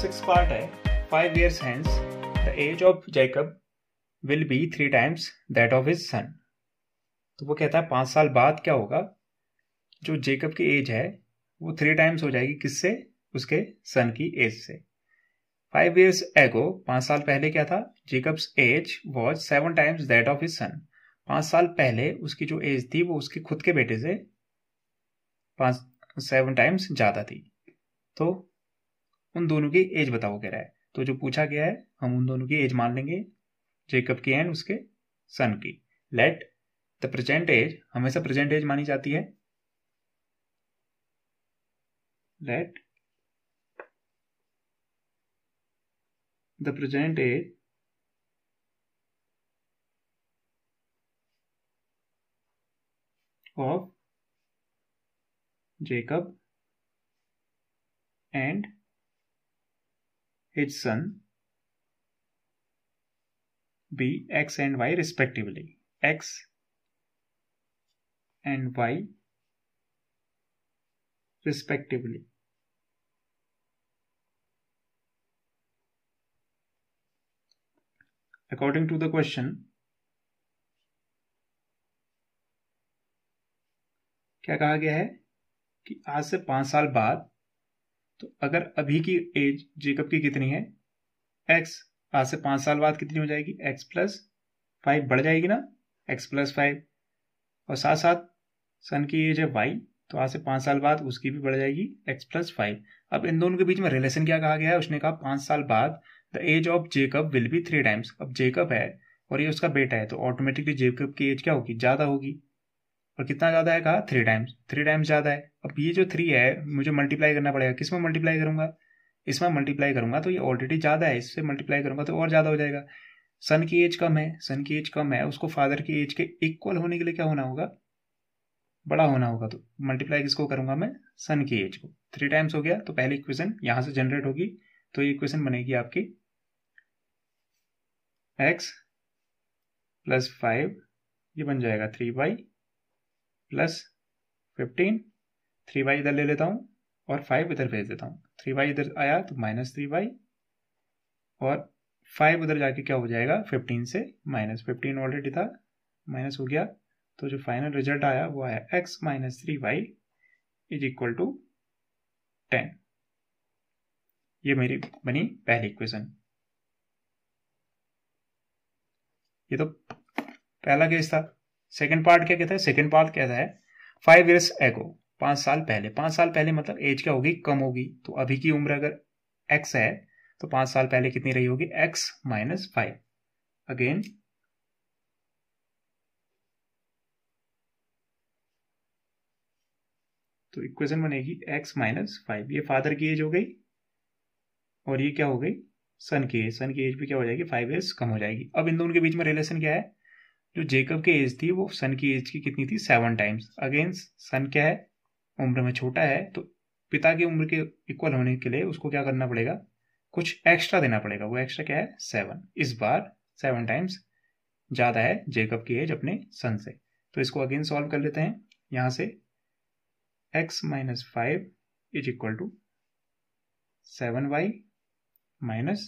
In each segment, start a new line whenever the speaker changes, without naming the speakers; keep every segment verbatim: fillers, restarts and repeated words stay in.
Six part है। Five years hence the age of Jacob will be three times that of his son. तो वो कहता है पांच साल बाद क्या होगा, जो जेकब की एज है वो थ्री टाइम्स हो जाएगी किससे, उसके सन की एज से। फाइव ईयर्स एगो, पांच साल पहले क्या था, Jacob's age was seven times that of his son. पांच साल पहले उसकी जो एज थी वो उसके खुद के बेटे से पांच सेवन टाइम्स ज्यादा थी। तो उन दोनों की एज बताओ कह रहा है। तो जो पूछा गया है हम उन दोनों की एज मान लेंगे, जेकब की एंड उसके सन की। लेट द प्रेजेंट एज, हमेशा प्रेजेंट एज मानी जाती है। Let the present age of Jacob and his son be x and y respectively. X and y respectively. According to the question, क्या कहा गया है कि आज से पांच साल बाद, तो अगर अभी की एज जेकब की कितनी है, x, आज से पांच साल बाद कितनी हो जाएगी, x प्लस फाइव बढ़ जाएगी ना, x प्लस फाइव, और साथ साथ सन की एज है y, तो आज से पांच साल बाद उसकी भी बढ़ जाएगी x प्लस फाइव। अब इन दोनों के बीच में रिलेशन क्या कहा गया है, उसने कहा पांच साल बाद the age of Jacob will be three times. अब जेकब है और ये उसका बेटा है, तो ऑटोमेटिकली जेकब की एज क्या होगी, ज्यादा होगी। और कितना ज्यादा है, कहा थ्री टाइम्स, थ्री टाइम्स ज्यादा है। अब ये जो थ्री है मुझे मल्टीप्लाई करना पड़ेगा, किसमें मल्टीप्लाई करूंगा, इसमें मल्टीप्लाई करूंगा, तो ये ऑलरेडी ज्यादा है, इससे मल्टीप्लाई करूंगा तो और ज्यादा हो जाएगा। सन की एज कम है, सन की एज कम है, उसको फादर की एज के इक्वल होने के लिए क्या होना होगा, बड़ा होना होगा। तो मल्टीप्लाई किसको करूंगा मैं, सन की एज को। थ्री टाइम्स हो गया तो पहली इक्वेशन यहां से जनरेट होगी, तो ये इक्वेशन बनेगी आपकी एक्स प्लस फाइव, ये बन जाएगा three y plus fifteen. Three y इधर ले लेता हूं और फाइव इधर भेज देता हूं, थ्री वाई इधर आया तो माइनस थ्री वाई, और फाइव उधर जाके क्या हो जाएगा, फिफ्टीन से माइनस, फिफ्टीन ऑलरेडी था, माइनस हो गया। तो जो फाइनल रिजल्ट आया वो आया x minus three y is equal to ten. ये मेरी बनी पहली इक्वेशन। ये तो पहला केस था। सेकंड पार्ट क्या कहता है, सेकंड पार्ट कहता है फाइव ईयर्स एगो, पांच साल पहले। पांच साल पहले मतलब एज क्या होगी, कम होगी। तो अभी की उम्र अगर एक्स है तो पांच साल पहले कितनी रही होगी, एक्स माइनस फाइव। अगेन तो इक्वेशन बनेगी एक्स माइनस फाइव। ये फादर की एज हो गई और ये क्या हो गई, सन की एज। सन की एज भी क्या हो जाएगी, फाइव ईयर्स कम हो जाएगी। अब इन दोनों के बीच में रिलेशन क्या है, जो जेकब की एज थी वो सन की एज की कितनी थी, सेवन टाइम्स। अगेन सन क्या है, उम्र में छोटा है, तो पिता की उम्र के इक्वल होने के लिए उसको क्या करना पड़ेगा, कुछ एक्स्ट्रा देना पड़ेगा। वो एक्स्ट्रा क्या है, सेवन। इस बार सेवन टाइम्स ज्यादा है जेकब की एज अपने सन से। तो इसको अगेन सॉल्व कर लेते हैं। यहां से x minus five is equal to seven y minus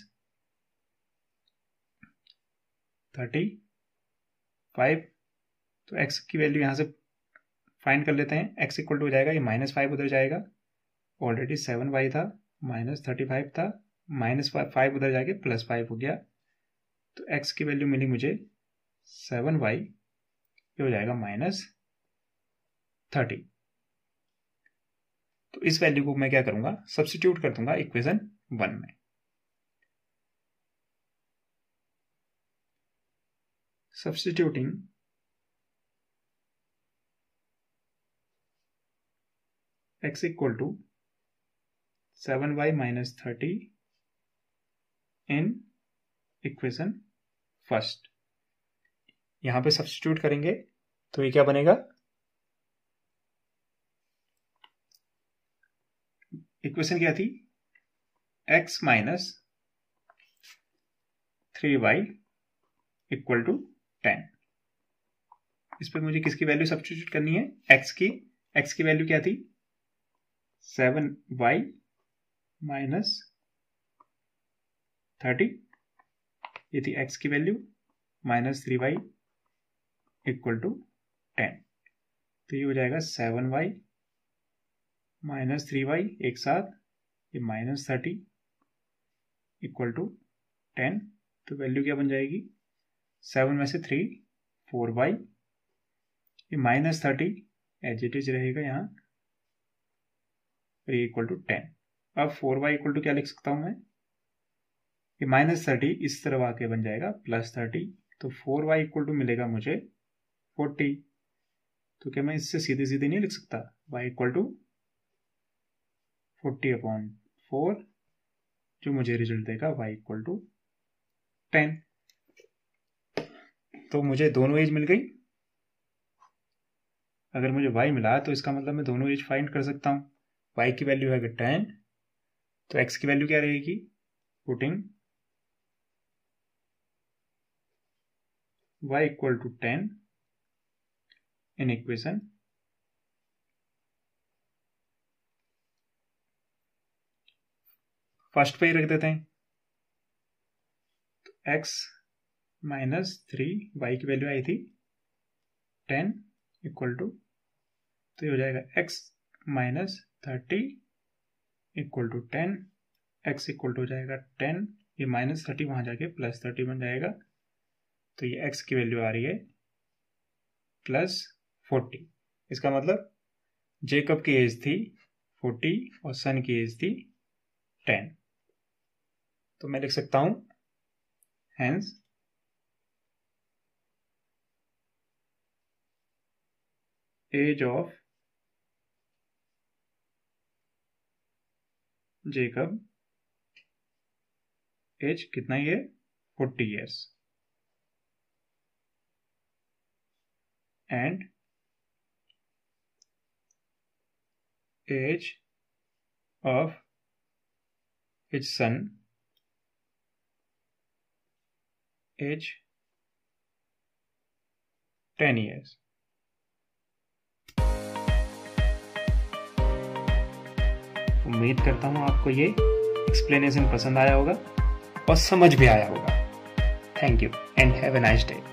thirty five. तो एक्स की वैल्यू यहां से फाइंड कर लेते हैं। एक्स इक्वल टू हो जाएगा, ये माइनस फाइव उधर जाएगा, ऑलरेडी सेवन वाई था, माइनस थर्टी फाइव था, माइनस फाइव उधर जाके प्लस फाइव हो गया। तो एक्स की वैल्यू मिली मुझे सेवन वाई, ये हो जाएगा माइनस थर्टी। तो इस वैल्यू को मैं क्या करूंगा, सब्स्टिट्यूट कर दूंगा इक्वेशन वन में। Substituting x equal to seven y minus thirty in equation first, यहां पे सब्स्टिट्यूट करेंगे तो ये क्या बनेगा, इक्वेशन क्या थी, x minus three y equal to ten. इस पर मुझे किसकी वैल्यू सब्स्टिट्यूट करनी है, x की। x की वैल्यू क्या थी, सेवन वाई माइनस थर्टी, ये थी x की value, minus three y equal to ten, तो ये हो जाएगा seven y minus three y एक साथ, ये minus thirty equal to ten, तो वैल्यू क्या बन जाएगी, सेवन में से थ्री, फोर वाई, ये minus thirty as it is रहेगा यहाँ, ये इक्वल टू टेन। अब फोर वाई इक्वल टू क्या लिख सकता हूँ मैं, ये माइनस थर्टी इस तरफ आके बन जाएगा प्लस थर्टी, तो फोर वाई इक्वल टू मिलेगा मुझे फोर्टी। तो क्या मैं इससे सीधे सीधे नहीं लिख सकता, y equal to forty upon four, जो मुझे रिजल्ट देगा y इक्वल टू टेन। तो मुझे दोनों एज मिल गई। अगर मुझे y मिला तो इसका मतलब मैं दोनों एज फाइंड कर सकता हूँ। y की वैल्यू है टेन, तो x की वैल्यू क्या रहेगी, putting y equal to ten in equation first पे ही रख देते हैं, तो x माइनस थ्री, वाई की वैल्यू आई थी टेन इक्वल टू, तो ये हो जाएगा x minus thirty equal to ten, x equal to हो जाएगा टेन, ये माइनस थर्टी वहां जाके प्लस थर्टी बन जाएगा, तो ये x की वैल्यू आ रही है प्लस फोर्टी। इसका मतलब जेकब की एज थी फोर्टी और सन की एज थी टेन। तो मैं लिख सकता हूं hence age of Jacob age कितना ही है, forty years, and age of his son age ten years। उम्मीद करता हूँ आपको ये एक्सप्लेनेशन पसंद आया होगा और समझ भी आया होगा। Thank you and have a nice day.